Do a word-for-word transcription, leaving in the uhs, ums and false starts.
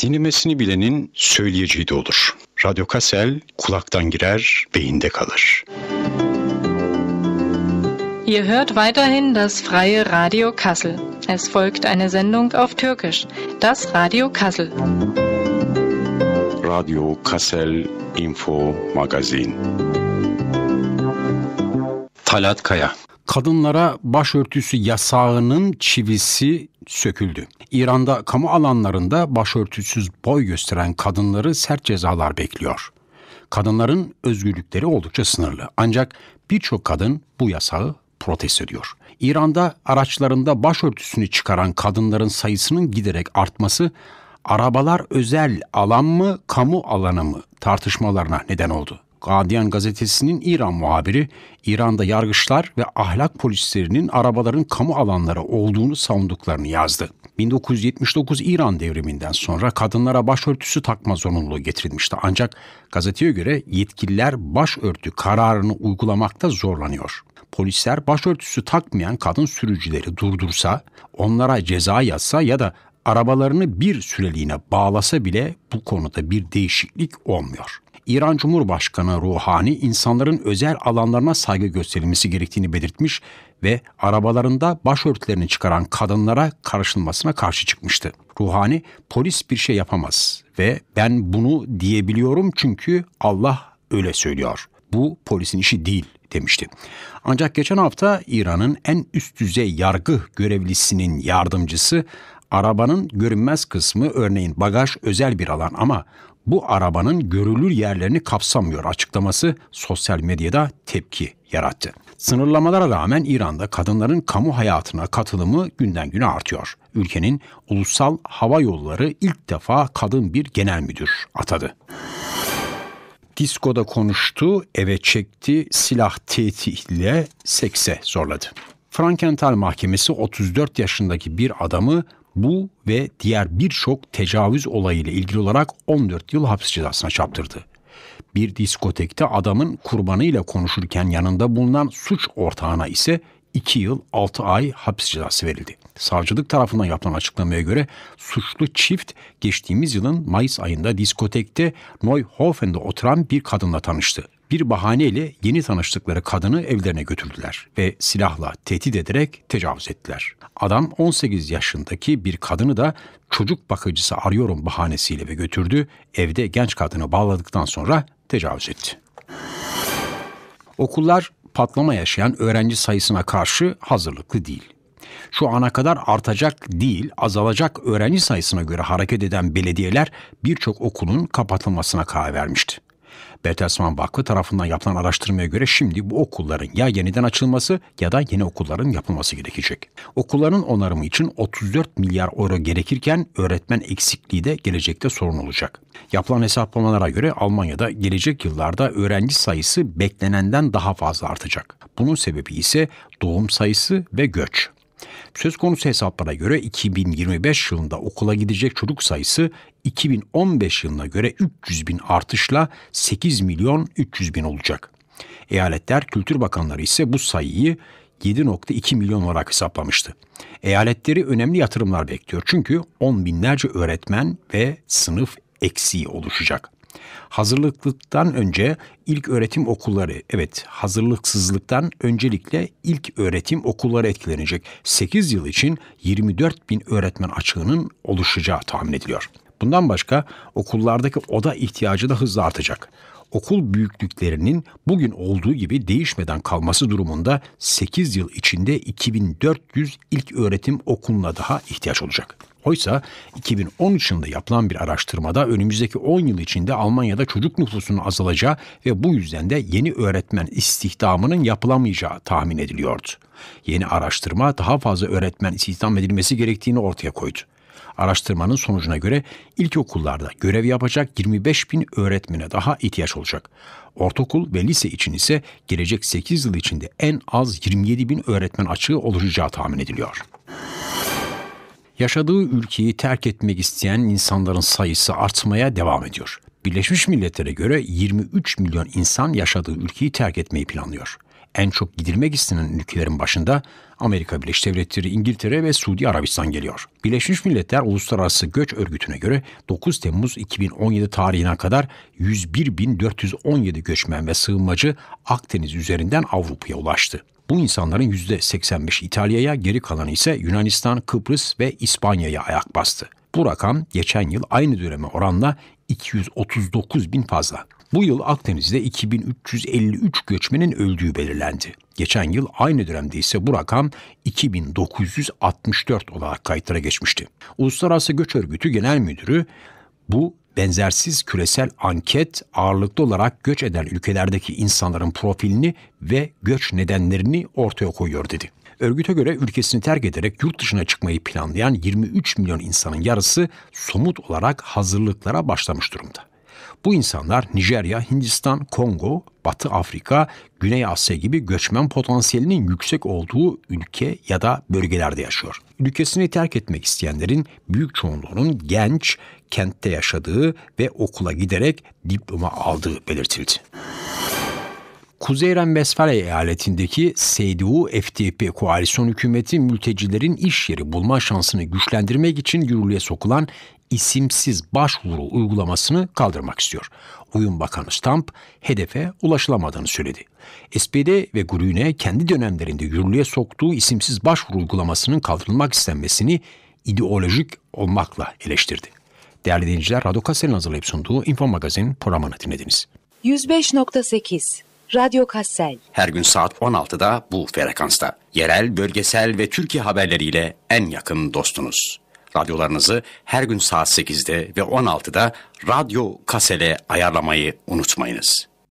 Dinlemesini bilenin söyleyeceği de olur. Radyo Kassel kulaktan girer, beyinde kalır. Ihr hört weiterhin das freie Radio Kassel. Es folgt eine Sendung auf Türkisch, das Radio Kassel. Radio Kassel Info Magazin. Talat Kaya. Kadınlara başörtüsü yasağının çivisi söküldü. İran'da kamu alanlarında başörtüsüz boy gösteren kadınları sert cezalar bekliyor. Kadınların özgürlükleri oldukça sınırlı. Ancak birçok kadın bu yasağı protesto ediyor. İran'da araçlarında başörtüsünü çıkaran kadınların sayısının giderek artması, arabalar özel alan mı, kamu alanı mı tartışmalarına neden oldu. Guardian gazetesinin İran muhabiri, İran'da yargıçlar ve ahlak polislerinin arabaların kamu alanları olduğunu savunduklarını yazdı. bin dokuz yüz yetmiş dokuz İran devriminden sonra kadınlara başörtüsü takma zorunluluğu getirilmişti. Ancak gazeteye göre yetkililer başörtü kararını uygulamakta zorlanıyor. Polisler başörtüsü takmayan kadın sürücüleri durdursa, onlara ceza yazsa ya da arabalarını bir süreliğine bağlasa bile bu konuda bir değişiklik olmuyor. İran Cumhurbaşkanı Ruhani insanların özel alanlarına saygı gösterilmesi gerektiğini belirtmiş ve arabalarında başörtülerini çıkaran kadınlara karışılmasına karşı çıkmıştı. Ruhani, polis bir şey yapamaz ve ben bunu diyebiliyorum çünkü Allah öyle söylüyor. Bu polisin işi değil demişti. Ancak geçen hafta İran'ın en üst düzey yargı görevlisinin yardımcısı, arabanın görünmez kısmı, örneğin bagaj, özel bir alan ama bu arabanın görülür yerlerini kapsamıyor açıklaması sosyal medyada tepki yarattı. Sınırlamalara rağmen İran'da kadınların kamu hayatına katılımı günden güne artıyor. Ülkenin ulusal hava yolları ilk defa kadın bir genel müdür atadı. Diskoda konuştu, eve çekti, silah tehditle sekse zorladı. Frankenthal Mahkemesi otuz dört yaşındaki bir adamı bu ve diğer birçok tecavüz olayıyla ilgili olarak on dört yıl hapis cezasına çarptırdı. Bir diskotekte adamın kurbanıyla konuşurken yanında bulunan suç ortağına ise iki yıl altı ay hapis cezası verildi. Savcılık tarafından yapılan açıklamaya göre suçlu çift geçtiğimiz yılın Mayıs ayında diskotekte Neuhofen'de oturan bir kadınla tanıştı. Bir bahaneyle yeni tanıştıkları kadını evlerine götürdüler ve silahla tehdit ederek tecavüz ettiler. Adam on sekiz yaşındaki bir kadını da çocuk bakıcısı arıyorum bahanesiyle ve götürdü. Evde genç kadını bağladıktan sonra tecavüz etti. Okullar patlama yaşayan öğrenci sayısına karşı hazırlıklı değil. Şu ana kadar artacak değil, azalacak öğrenci sayısına göre hareket eden belediyeler birçok okulun kapatılmasına karar vermişti. Bertelsmann Vakfı tarafından yapılan araştırmaya göre şimdi bu okulların ya yeniden açılması ya da yeni okulların yapılması gerekecek. Okulların onarımı için otuz dört milyar euro gerekirken öğretmen eksikliği de gelecekte sorun olacak. Yapılan hesaplamalara göre Almanya'da gelecek yıllarda öğrenci sayısı beklenenden daha fazla artacak. Bunun sebebi ise doğum sayısı ve göç. Söz konusu hesaplara göre iki bin yirmi beş yılında okula gidecek çocuk sayısı iki bin on beş yılına göre üç yüz bin artışla sekiz milyon üç yüz bin olacak. Eyaletler Kültür Bakanları ise bu sayıyı yedi virgül iki milyon olarak hesaplamıştı. Eyaletleri önemli yatırımlar bekliyor çünkü on binlerce öğretmen ve sınıf eksiği oluşacak. Hazırlıklıktan önce ilk öğretim okulları, evet hazırlıksızlıktan öncelikle ilk öğretim okulları etkilenecek. sekiz yıl için yirmi dört bin öğretmen açığının oluşacağı tahmin ediliyor. Bundan başka okullardaki oda ihtiyacı da hızla artacak. Okul büyüklüklerinin bugün olduğu gibi değişmeden kalması durumunda sekiz yıl içinde iki bin dört yüz ilk öğretim okuluna daha ihtiyaç olacak. Oysa iki bin on üç yılında yapılan bir araştırmada önümüzdeki on yıl içinde Almanya'da çocuk nüfusunun azalacağı ve bu yüzden de yeni öğretmen istihdamının yapılamayacağı tahmin ediliyordu. Yeni araştırma daha fazla öğretmen istihdam edilmesi gerektiğini ortaya koydu. Araştırmanın sonucuna göre ilkokullarda görev yapacak yirmi beş bin öğretmene daha ihtiyaç olacak. Ortaokul ve lise için ise gelecek sekiz yıl içinde en az yirmi yedi bin öğretmen açığı oluşacağı tahmin ediliyor. Yaşadığı ülkeyi terk etmek isteyen insanların sayısı artmaya devam ediyor. Birleşmiş Milletler'e göre yirmi üç milyon insan yaşadığı ülkeyi terk etmeyi planlıyor. En çok gidilmek istenen ülkelerin başında Amerika Birleşik Devletleri, İngiltere ve Suudi Arabistan geliyor. Birleşmiş Milletler Uluslararası Göç Örgütü'ne göre dokuz Temmuz iki bin on yedi tarihine kadar yüz bir bin dört yüz on yedi göçmen ve sığınmacı Akdeniz üzerinden Avrupa'ya ulaştı. Bu insanların yüzde seksen beşi İtalya'ya, geri kalanı ise Yunanistan, Kıbrıs ve İspanya'ya ayak bastı. Bu rakam geçen yıl aynı döneme oranla iki yüz otuz dokuz bin fazla. Bu yıl Akdeniz'de iki bin üç yüz elli üç göçmenin öldüğü belirlendi. Geçen yıl aynı dönemde ise bu rakam iki bin dokuz yüz altmış dört olarak kayıtlara geçmişti. Uluslararası Göç Örgütü Genel Müdürü bu benzersiz küresel anket ağırlıklı olarak göç eden ülkelerdeki insanların profilini ve göç nedenlerini ortaya koyuyor dedi. Örgüte göre ülkesini terk ederek yurt dışına çıkmayı planlayan yirmi üç milyon insanın yarısı somut olarak hazırlıklara başlamış durumda. Bu insanlar Nijerya, Hindistan, Kongo, Batı Afrika, Güney Asya gibi göçmen potansiyelinin yüksek olduğu ülke ya da bölgelerde yaşıyor. Ülkesini terk etmek isteyenlerin büyük çoğunluğunun genç, kentte yaşadığı ve okula giderek diploma aldığı belirtildi. Kuzey Ren-Vesfalya eyaletindeki C D U F D P koalisyon hükümeti mültecilerin iş yeri bulma şansını güçlendirmek için yürürlüğe sokulan isimsiz başvuru uygulamasını kaldırmak istiyor. Uyum Bakanı Stamp hedefe ulaşılamadığını söyledi. S P D ve Grüne kendi dönemlerinde yürürlüğe soktuğu isimsiz başvuru uygulamasının kaldırılmak istenmesini ideolojik olmakla eleştirdi. Değerli dinleyiciler, Radyo Kassel'in hazırlayıp sunduğu Info Magazin programını dinlediniz. yüz beş nokta sekiz Radyo Kassel. Her gün saat on altıda bu frekansta. Yerel, bölgesel ve Türkiye haberleriyle en yakın dostunuz. Radyolarınızı her gün saat sekizde ve on altıda Radyo Kassel'e ayarlamayı unutmayınız.